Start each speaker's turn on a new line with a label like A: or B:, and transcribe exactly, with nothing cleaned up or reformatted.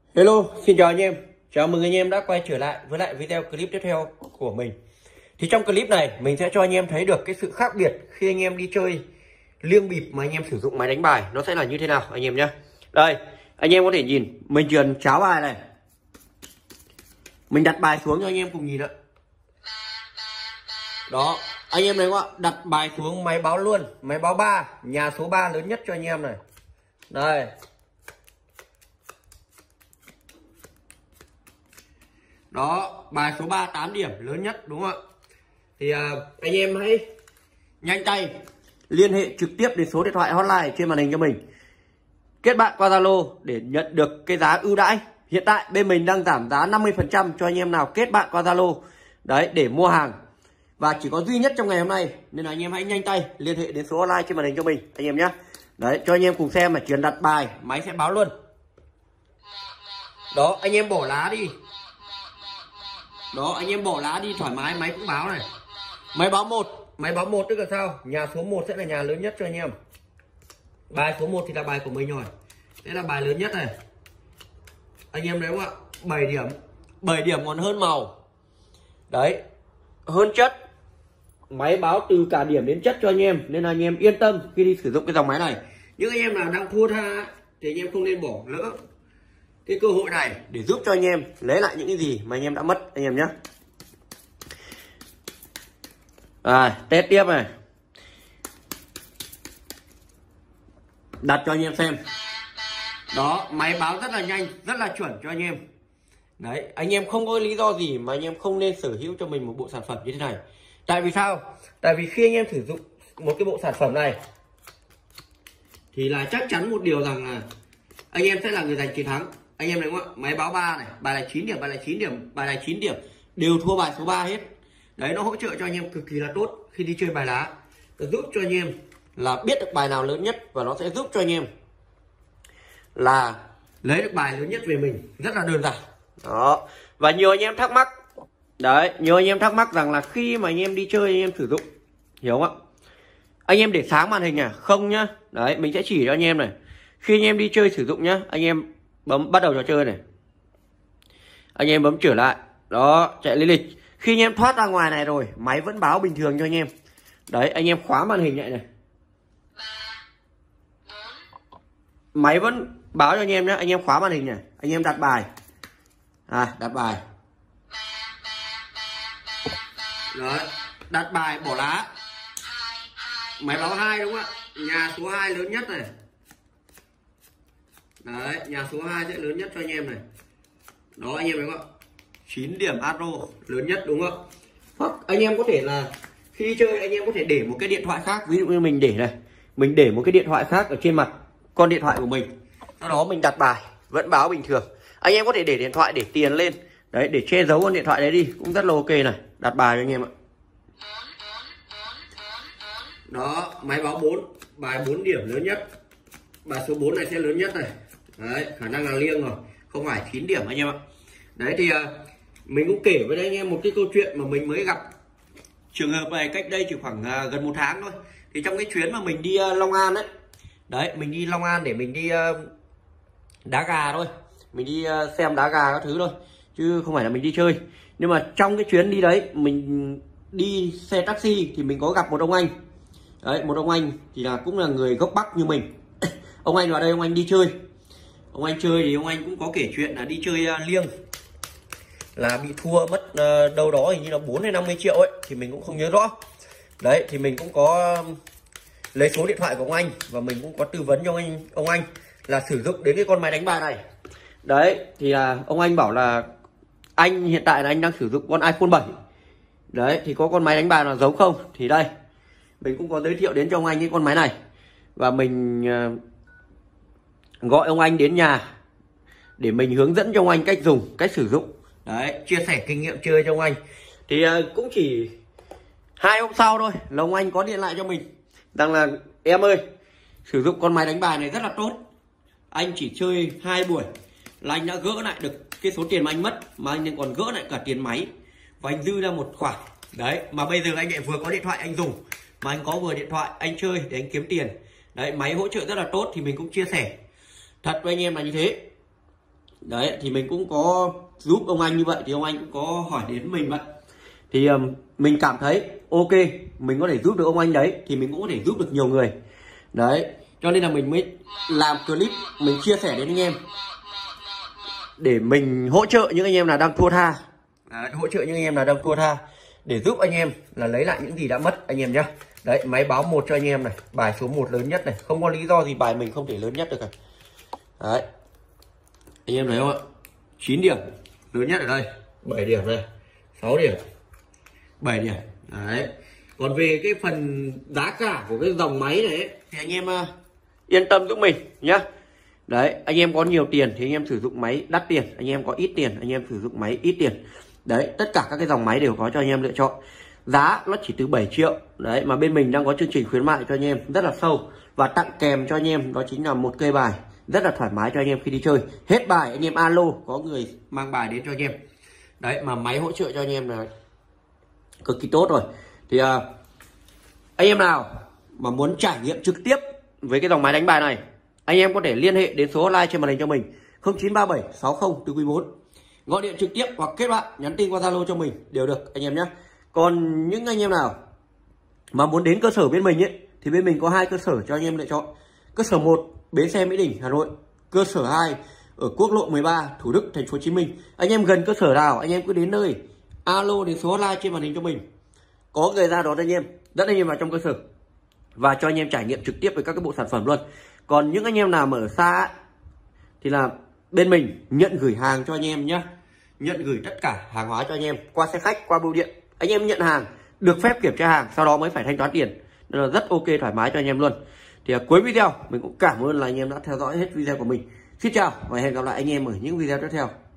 A: Hello, xin chào anh em. Chào mừng anh em đã quay trở lại với lại video clip tiếp theo của mình. Thì trong clip này mình sẽ cho anh em thấy được cái sự khác biệt khi anh em đi chơi liêng bịp mà anh em sử dụng máy đánh bài nó sẽ là như thế nào anh em nhé. Đây, anh em có thể nhìn mình truyền cháo bài này. Mình đặt bài xuống cho anh em cùng nhìn ạ. Đó, anh em thấy không ạ? Đặt bài xuống máy báo luôn, máy báo ba, nhà số ba lớn nhất cho anh em này. Đây. Đó, bài số ba tám điểm lớn nhất đúng không ạ? Thì à, anh em hãy nhanh tay liên hệ trực tiếp đến số điện thoại hotline trên màn hình cho mình. Kết bạn qua Zalo để nhận được cái giá ưu đãi. Hiện tại bên mình đang giảm giá năm mươi phần trăm cho anh em nào kết bạn qua Zalo. Đấy, để mua hàng. Và chỉ có duy nhất trong ngày hôm nay, nên là anh em hãy nhanh tay liên hệ đến số hotline trên màn hình cho mình anh em nhé. Đấy, cho anh em cùng xem mà chuyển đặt bài, máy sẽ báo luôn. Đó, anh em bỏ lá đi. Đó, anh em bỏ lá đi thoải mái, máy cũng báo này. Máy báo một, máy báo một tức là sao? Nhà số một sẽ là nhà lớn nhất cho anh em. Bài số một thì là bài của mình rồi. Đây là bài lớn nhất này. Anh em thấy không ạ? bảy điểm. bảy điểm còn hơn màu. Đấy. Hơn chất. Máy báo từ cả điểm đến chất cho anh em, nên là anh em yên tâm khi đi sử dụng cái dòng máy này. Những anh em nào đang thua tha thì anh em không nên bỏ lỡ cái cơ hội này để giúp cho anh em lấy lại những cái gì mà anh em đã mất anh em nhé. À, test tiếp này. Đặt cho anh em xem. Đó, máy báo rất là nhanh, rất là chuẩn cho anh em. Đấy, anh em không có lý do gì mà anh em không nên sở hữu cho mình một bộ sản phẩm như thế này. Tại vì sao? Tại vì khi anh em sử dụng một cái bộ sản phẩm này thì là chắc chắn một điều rằng là anh em sẽ là người giành chiến thắng. Anh em thấy không ạ? Máy báo ba này, bài này chín điểm, bài này chín điểm, bài này chín điểm đều thua bài số ba hết. Đấy, nó hỗ trợ cho anh em cực kỳ là tốt khi đi chơi bài lá. Nó giúp cho anh em là biết được bài nào lớn nhất, và nó sẽ giúp cho anh em là lấy được bài lớn nhất về mình rất là đơn giản. Đó. Và nhiều anh em thắc mắc. Đấy, nhiều anh em thắc mắc rằng là khi mà anh em đi chơi anh em sử dụng, hiểu không ạ? Anh em để sáng màn hình à? Không nhá. Đấy, mình sẽ chỉ cho anh em này. Khi anh em đi chơi sử dụng nhá, anh em bấm bắt đầu trò chơi này. Anh em bấm trở lại. Đó, chạy lý lịch. Khi anh em thoát ra ngoài này rồi, máy vẫn báo bình thường cho anh em. Đấy, anh em khóa màn hình lại này. Máy vẫn báo cho anh em nhé. Anh em khóa màn hình này. Anh em đặt bài. À, đặt bài. Đấy, đặt bài bỏ lá. Máy báo hai đúng không ạ? Nhà số hai lớn nhất này. Đấy, nhà số hai sẽ lớn nhất cho anh em này. Đó, anh em thấy không ạ? chín điểm Aro lớn nhất đúng không ạ? Hoặc anh em có thể là khi đi chơi anh em có thể để một cái điện thoại khác. Ví dụ như mình để này, mình để một cái điện thoại khác ở trên mặt con điện thoại của mình. Sau đó mình đặt bài vẫn báo bình thường. Anh em có thể để điện thoại để tiền lên. Đấy, để che giấu con điện thoại đấy đi cũng rất là ok này. Đặt bài cho anh em ạ. Đó, máy báo bốn, bài bốn điểm lớn nhất. Bài số bốn này sẽ lớn nhất này. Đấy, khả năng là liêng rồi, không phải chín điểm anh em ạ. Đấy thì uh, mình cũng kể với anh em một cái câu chuyện mà mình mới gặp trường hợp này cách đây chỉ khoảng uh, gần một tháng thôi. Thì trong cái chuyến mà mình đi uh, Long An đấy. Đấy, mình đi Long An để mình đi uh, đá gà thôi. Mình đi uh, xem đá gà các thứ thôi, chứ không phải là mình đi chơi. Nhưng mà trong cái chuyến đi đấy, mình đi xe taxi thì mình có gặp một ông anh. Đấy, một ông anh thì là cũng là người gốc Bắc như mình. Ông anh vào đây, ông anh đi chơi. Ông anh chơi thì ông anh cũng có kể chuyện là đi chơi uh, liêng là bị thua mất uh, đâu đó hình như là bốn hay năm mươi triệu ấy, thì mình cũng không nhớ rõ. Đấy, thì mình cũng có um, lấy số điện thoại của ông anh và mình cũng có tư vấn cho anh ông anh là sử dụng đến cái con máy đánh bài này. Đấy, thì là uh, ông anh bảo là anh hiện tại là anh đang sử dụng con iPhone bảy. Đấy, thì có con máy đánh bài nào giống không? Thì đây, mình cũng có giới thiệu đến cho ông anh cái con máy này. Và mình uh, gọi ông anh đến nhà để mình hướng dẫn cho ông anh cách dùng, cách sử dụng. Đấy, chia sẻ kinh nghiệm chơi cho ông anh. Thì uh, cũng chỉ hai hôm sau thôi là ông anh có điện lại cho mình rằng là em ơi, sử dụng con máy đánh bài này rất là tốt. Anh chỉ chơi hai buổi là anh đã gỡ lại được cái số tiền mà anh mất, mà anh còn gỡ lại cả tiền máy, và anh dư ra một khoản. Đấy, mà bây giờ anh lại vừa có điện thoại anh dùng, mà anh có vừa điện thoại anh chơi để anh kiếm tiền. Đấy, máy hỗ trợ rất là tốt thì mình cũng chia sẻ thật với anh em là như thế. Đấy thì mình cũng có giúp ông anh như vậy, thì ông anh cũng có hỏi đến mình vậy, thì um, mình cảm thấy ok, mình có thể giúp được ông anh đấy thì mình cũng có thể giúp được nhiều người. Đấy cho nên là mình mới làm clip mình chia sẻ đến anh em để mình hỗ trợ những anh em nào đang thua tha. Đấy, hỗ trợ những anh em nào đang thua tha để giúp anh em là lấy lại những gì đã mất anh em nhé. Đấy, máy báo một cho anh em này, bài số một lớn nhất này, không có lý do gì bài mình không thể lớn nhất được cả. Đấy anh em thấy không ạ, chín điểm lớn nhất ở đây, bảy điểm đây, sáu điểm, bảy điểm. Đấy còn về cái phần giá cả của cái dòng máy này ấy, thì anh em uh, yên tâm giúp mình nhá. Đấy anh em có nhiều tiền thì anh em sử dụng máy đắt tiền, anh em có ít tiền anh em sử dụng máy ít tiền. Đấy tất cả các cái dòng máy đều có cho anh em lựa chọn, giá nó chỉ từ bảy triệu. Đấy mà bên mình đang có chương trình khuyến mại cho anh em rất là sâu, và tặng kèm cho anh em đó chính là một cây bài rất là thoải mái cho anh em khi đi chơi. Hết bài anh em alo có người mang bài đến cho anh em. Đấy mà máy hỗ trợ cho anh em là cực kỳ tốt rồi. Thì uh, anh em nào mà muốn trải nghiệm trực tiếp với cái dòng máy đánh bài này, anh em có thể liên hệ đến số hotline trên màn hình cho mình không chín ba bảy sáu không bốn bốn, gọi điện trực tiếp hoặc kết bạn nhắn tin qua Zalo cho mình đều được anh em nhé. Còn những anh em nào mà muốn đến cơ sở bên mình ấy thì bên mình có hai cơ sở cho anh em lựa chọn. Cơ sở một bến xe Mỹ Đình Hà Nội, cơ sở hai ở quốc lộ mười ba Thủ Đức thành phố Hồ Chí Minh. Anh em gần cơ sở nào anh em cứ đến nơi alo đến số hotline trên màn hình cho mình, có người ra đón anh em, dẫn anh em vào trong cơ sở và cho anh em trải nghiệm trực tiếp với các cái bộ sản phẩm luôn. Còn những anh em nào mà ở xa ấy, thì là bên mình nhận gửi hàng cho anh em nhé, nhận gửi tất cả hàng hóa cho anh em qua xe khách, qua bưu điện. Anh em nhận hàng được phép kiểm tra hàng, sau đó mới phải thanh toán tiền, nên là rất ok, thoải mái cho anh em luôn. Thì à, cuối video mình cũng cảm ơn là anh em đã theo dõi hết video của mình. Xin chào và hẹn gặp lại anh em ở những video tiếp theo.